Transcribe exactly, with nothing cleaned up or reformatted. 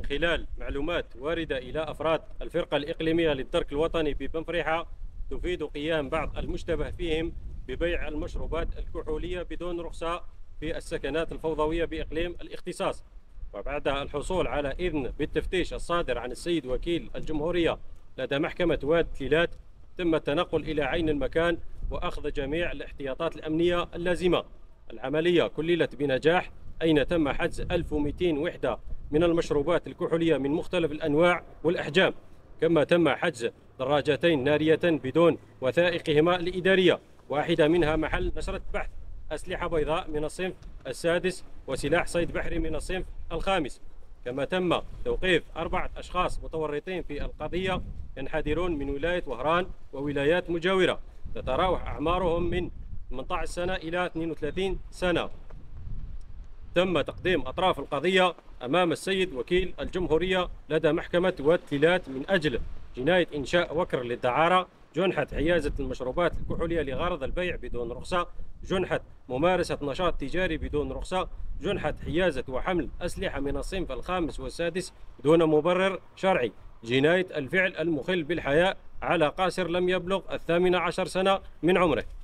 خلال معلومات واردة إلى أفراد الفرقة الإقليمية للدرك الوطني ببنفريحة تفيد قيام بعض المشتبه فيهم ببيع المشروبات الكحولية بدون رخصة في السكنات الفوضوية بإقليم الاختصاص. وبعد الحصول على إذن بالتفتيش الصادر عن السيد وكيل الجمهورية لدى محكمة واد تليلات، تم التنقل إلى عين المكان وأخذ جميع الاحتياطات الأمنية اللازمة. العملية كللت بنجاح، أين تم حجز ألف ومئتين وحدة من المشروبات الكحولية من مختلف الأنواع والأحجام، كما تم حجز دراجتين نارية بدون وثائقهما الإدارية، واحدة منها محل نشرة بحث، أسلحة بيضاء من الصنف السادس، وسلاح صيد بحري من الصنف الخامس. كما تم توقيف أربعة أشخاص متورطين في القضية ينحدرون من ولاية وهران وولايات مجاورة، تتراوح أعمارهم من ثمانية عشر سنة إلى اثنين وثلاثين سنة. تم تقديم أطراف القضية أمام السيد وكيل الجمهورية لدى محكمة واد تليلات من أجل جناية إنشاء وكر للدعارة، جنحة حيازة المشروبات الكحولية لغرض البيع بدون رخصة، جنحة ممارسة نشاط تجاري بدون رخصة، جنحة حيازة وحمل أسلحة من الصنف الخامس والسادس دون مبرر شرعي، جناية الفعل المخل بالحياء على قاصر لم يبلغ الثامنة عشر سنة من عمره.